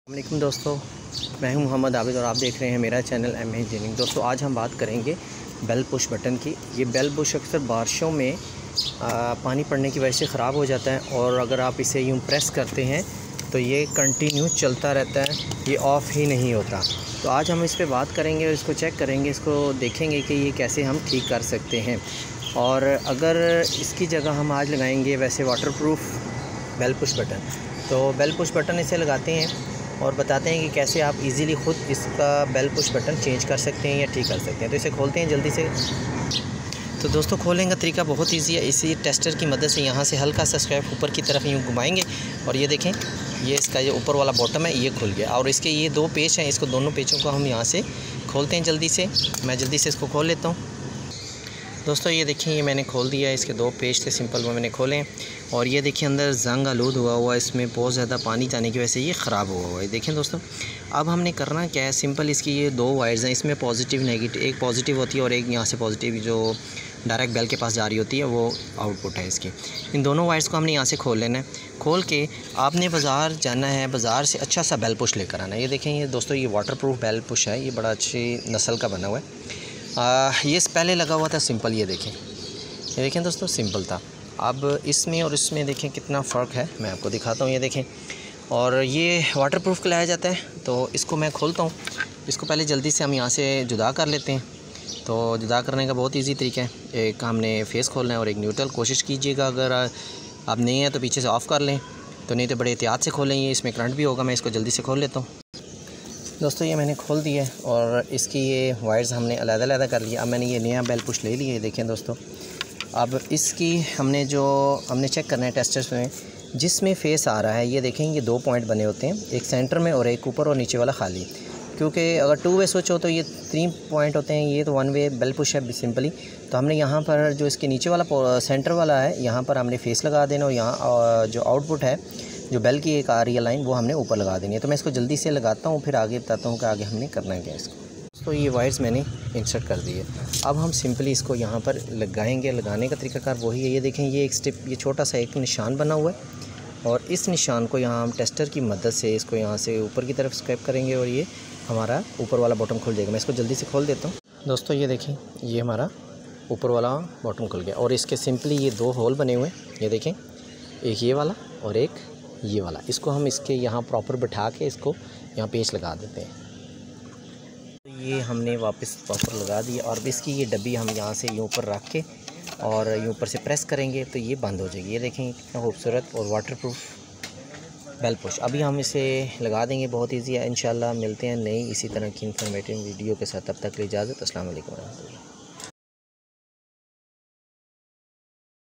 वालेकुम दोस्तों, मैं हूं मोहम्मद आबिद और आप देख रहे हैं मेरा चैनल एम इंजीनियरिंग। दोस्तों आज हम बात करेंगे बेल पुश बटन की। ये बेल पुश अक्सर बारिशों में पानी पड़ने की वजह से ख़राब हो जाता है और अगर आप इसे यूं प्रेस करते हैं तो ये कंटिन्यू चलता रहता है, ये ऑफ़ ही नहीं होता। तो आज हम इस पर बात करेंगे और इसको चेक करेंगे, इसको देखेंगे कि ये कैसे हम ठीक कर सकते हैं। और अगर इसकी जगह हम आज लगाएंगे वैसे वाटरप्रूफ बेल पुश बटन, तो बेल पुश बटन इसे लगाते हैं और बताते हैं कि कैसे आप इजीली ख़ुद इसका बेल पुश बटन चेंज कर सकते हैं या ठीक कर सकते हैं। तो इसे खोलते हैं जल्दी से। तो दोस्तों खोलने का तरीका बहुत इजी है। इसी टेस्टर की मदद से यहाँ से हल्का सा स्क्रैप ऊपर की तरफ यूँ घुमाएंगे और ये देखें, ये इसका जो ऊपर वाला बॉटम है ये खुल गया। और इसके ये दो पेच हैं, इसको दोनों पेचों को हम यहाँ से खोलते हैं जल्दी से। मैं जल्दी से इसको खोल लेता हूँ। दोस्तों ये देखिए, ये मैंने खोल दिया है। इसके दो पेच थे सिंपल, वो मैंने खोले और ये देखिए अंदर जंग आलूद हुआ इसमें बहुत ज़्यादा पानी जाने की वजह से ये ख़राब हुआ है। देखें दोस्तों, अब हमने करना क्या है, सिंपल इसकी ये दो वायर्स हैं, इसमें पॉजिटिव नेगेटिव, एक पॉजिटिव होती है और एक यहाँ से पॉजिटिव जो डायरेक्ट बेल के पास जा रही होती है वो आउटपुट है इसकी। इन दोनों वायर्स को हमने यहाँ से खोल लेना है। खोल के आपने बाज़ार जाना है, बाज़ार से अच्छा सा बेल पुश लेकर आना है। ये देखें, ये दोस्तों ये वाटरप्रूफ बेल पुश है, ये बड़ा अच्छी नस्ल का बना हुआ है। ये पहले लगा हुआ था सिंपल, ये देखें दोस्तों सिंपल था। अब इसमें और इसमें देखें कितना फ़र्क है, मैं आपको दिखाता हूँ। ये देखें, और ये वाटरप्रूफ कहलाया जाता है। तो इसको मैं खोलता हूँ। इसको पहले जल्दी से हम यहाँ से जुदा कर लेते हैं। तो जुदा करने का बहुत इजी तरीका है, एक हमने फेस खोलना है और एक न्यूट्रल। कोशिश कीजिएगा अगर आप नहीं है तो पीछे से ऑफ़ कर लें, तो नहीं तो बड़े एहतियात से खोलें, ये इसमें करंट भी होगा। मैं इसको जल्दी से खोल लेता हूँ। दोस्तों ये मैंने खोल दिया है और इसकी ये वायर्स हमने अलग-अलग कर लिया। अब मैंने ये नया बेल पुश ले लिया है। देखें दोस्तों, अब इसकी हमने चेक करना है टेस्टर्स में जिसमें फेस आ रहा है। ये देखें, ये दो पॉइंट बने होते हैं, एक सेंटर में और एक ऊपर और नीचे वाला खाली। क्योंकि अगर टू वे स्विच हो तो ये 3 पॉइंट होते हैं, ये तो 1 वे बेल पुश है सिंपली। तो हमने यहाँ पर जो इसके नीचे वाला सेंटर वाला है, यहाँ पर हमने फेस लगा देना और यहाँ जो आउटपुट है, जो बेल की एक आ रही है लाइन, वो हमने ऊपर लगा देनी है। तो मैं इसको जल्दी से लगाता हूँ, फिर आगे बताता हूँ कि आगे हमने करना है क्या इसको। तो ये वायर्स मैंने इंसर्ट कर दी है। अब हम सिंपली इसको यहाँ पर लगाएंगे। लगाने का तरीकाकार वही है। ये देखें, ये एक स्टिप, ये छोटा सा एक निशान बना हुआ है और इस निशान को यहाँ हम टेस्टर की मदद से इसको यहाँ से ऊपर की तरफ स्क्रैप करेंगे और ये हमारा ऊपर वाला बॉटम खुल जाएगा। मैं इसको जल्दी से खोल देता हूँ। दोस्तों ये देखें, ये हमारा ऊपर वाला बॉटम खुल गया और इसके सिंपली ये दो होल बने हुए हैं। ये देखें, एक ये वाला और एक ये वाला। इसको हम इसके यहाँ प्रॉपर बिठा के इसको यहाँ पेच लगा देते हैं। तो ये हमने वापस प्रॉपर लगा दिया और इसकी ये डब्बी हम यहाँ से यूँ ऊपर रख के और यूँ ऊपर से प्रेस करेंगे तो ये बंद हो जाएगी। ये देखें कितना खूबसूरत और वाटरप्रूफ बेल पुश। अभी हम इसे लगा देंगे, बहुत ईजी है। इंशाल्लाह मिलते हैं नई इसी तरह की इन्फॉर्मेटिव वीडियो के साथ। तब तक के लिए इजाज़त। अस्सलाम वालेकुम।